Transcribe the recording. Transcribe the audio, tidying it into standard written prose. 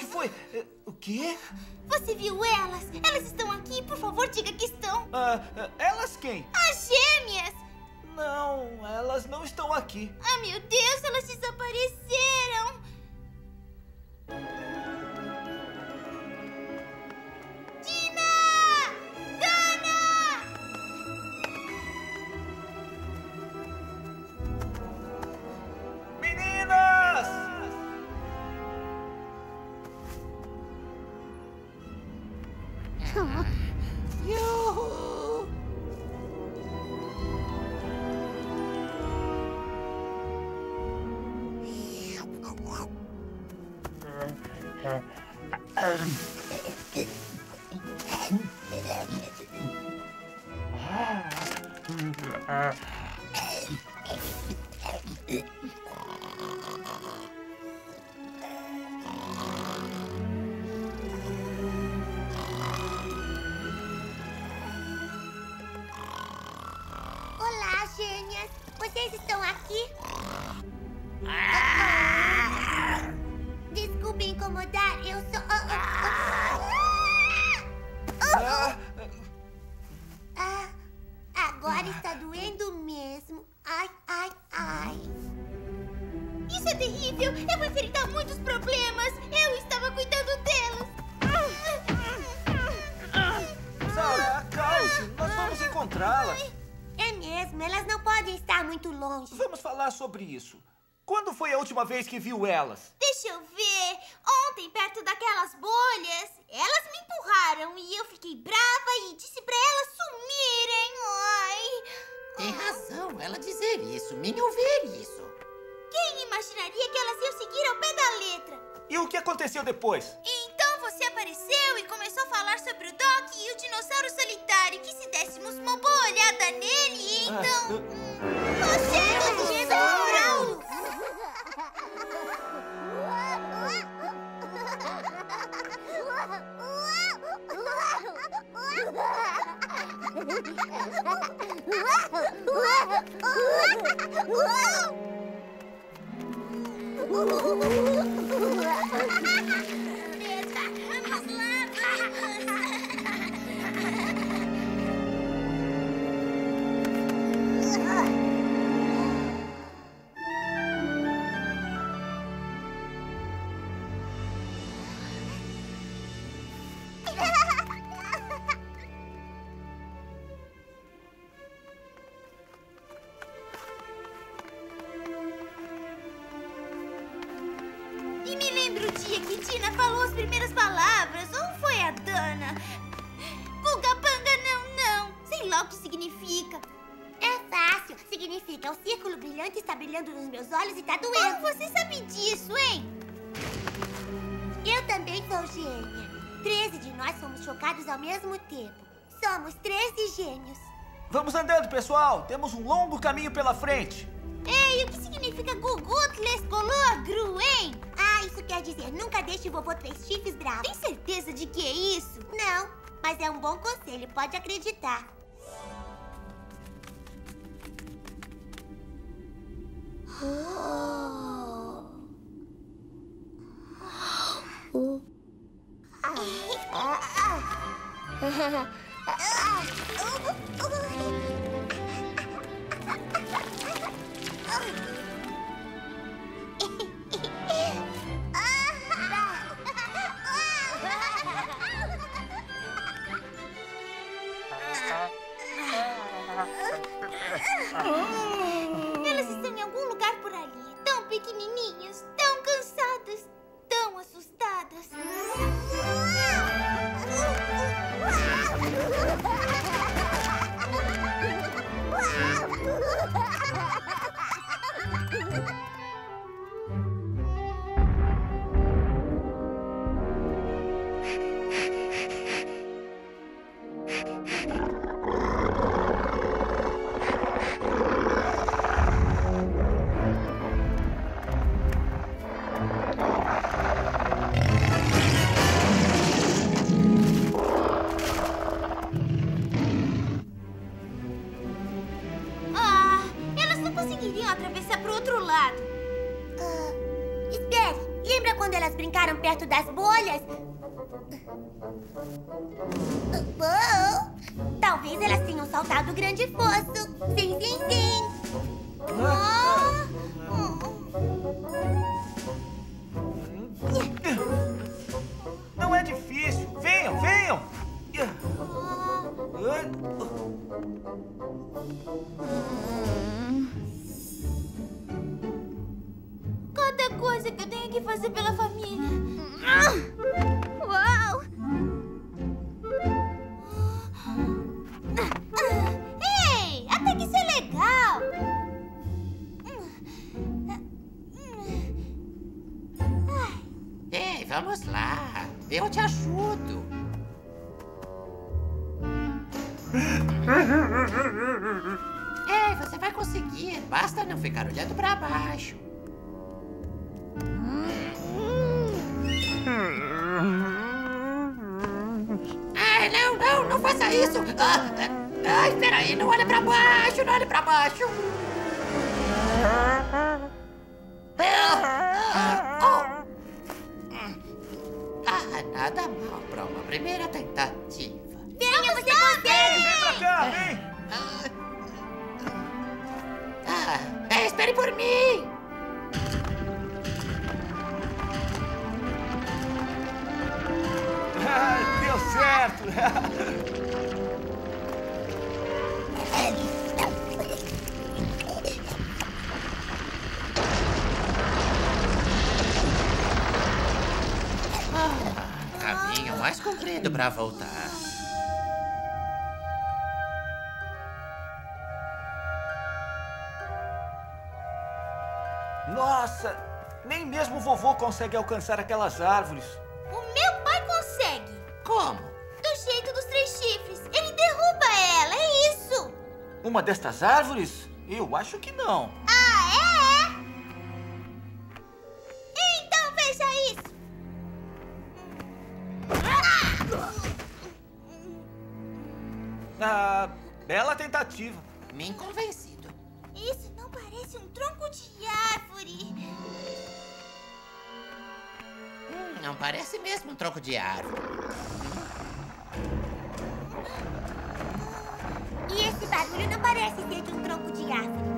que foi? O quê? Você viu elas? Elas estão aqui. Por favor, diga que estão. Elas quem? As gêmeas! Não, elas não estão aqui. Ah, meu Deus, elas desapareceram. Tina! Dana! Meninas! Yuhu! Olá, gêmeas. Vocês estão aqui? Desculpe incomodar, eu sou... Agora está doendo mesmo. Ai, ai, ai. Isso é terrível. Eu vou enfrentar muitos problemas. Eu estava cuidando delas. Sarah, acalme-se. Nós vamos encontrá-las. É mesmo, elas não podem estar muito longe. Vamos falar sobre isso. Quando foi a última vez que viu elas? Deixa eu ver. Ontem, perto daquelas bolhas, elas me empurraram e eu fiquei brava e disse pra elas sumirem. Ai. Tem razão ela dizer isso, nem ouvir isso. Quem imaginaria que elas iam seguir ao pé da letra? E o que aconteceu depois? Então você apareceu e começou a falar sobre o Doc e o dinossauro solitário. Que se dessemos uma boa olhada nele, então... Você é o dinossauro! E me lembro o dia que Tina falou as primeiras palavras, ou foi a Dana? Pugapanga não. Sei lá o que significa. É fácil. Significa o círculo brilhante está brilhando nos meus olhos e tá doendo. Como você sabe disso, hein? Eu também sou gêmea. 13 de nós fomos chocados ao mesmo tempo. Somos 13 gêmeos. Vamos andando, pessoal. Temos um longo caminho pela frente. Ei, o que significa Gugutles Cologru, hein? Ah, isso quer dizer nunca deixe o vovô Três Chifres bravo. Tem certeza de que é isso? Não, mas é um bom conselho, pode acreditar. Elas estão em algum lugar por ali, tão pequenininhos, tão cansadas, tão assustadas. Elas não conseguiriam atravessar pro outro lado. Espere! Lembra quando elas brincaram perto das bolhas? Talvez elas tenham saltado o grande fosso. Sim, sim, sim. Não é difícil. Venham, venham. Cada coisa que eu tenho que fazer pela família. Uau! Ei, até que isso é legal. Ei, vamos lá. Eu te ajudo. Ei, você vai conseguir. Basta não ficar olhando pra baixo. Ai, não faça isso. Ai, espera aí, não olhe pra baixo, não olhe pra baixo. Nada mal pra uma primeira tentativa. Venha, você consegue! Vem pra cá, vem. Espere por mim. Deu certo. Caminho mais comprido pra voltar. Nossa, nem mesmo o vovô consegue alcançar aquelas árvores. O meu pai consegue. Como? Do jeito dos 3 chifres. Ele derruba ela, é isso. Uma destas árvores? Eu acho que não. Ah, é? Então veja isso. Bela tentativa. Me convencido. Isso não parece um tronco de árvore. Não parece mesmo um tronco de árvore. E esse barulho não parece ser de um tronco de árvore.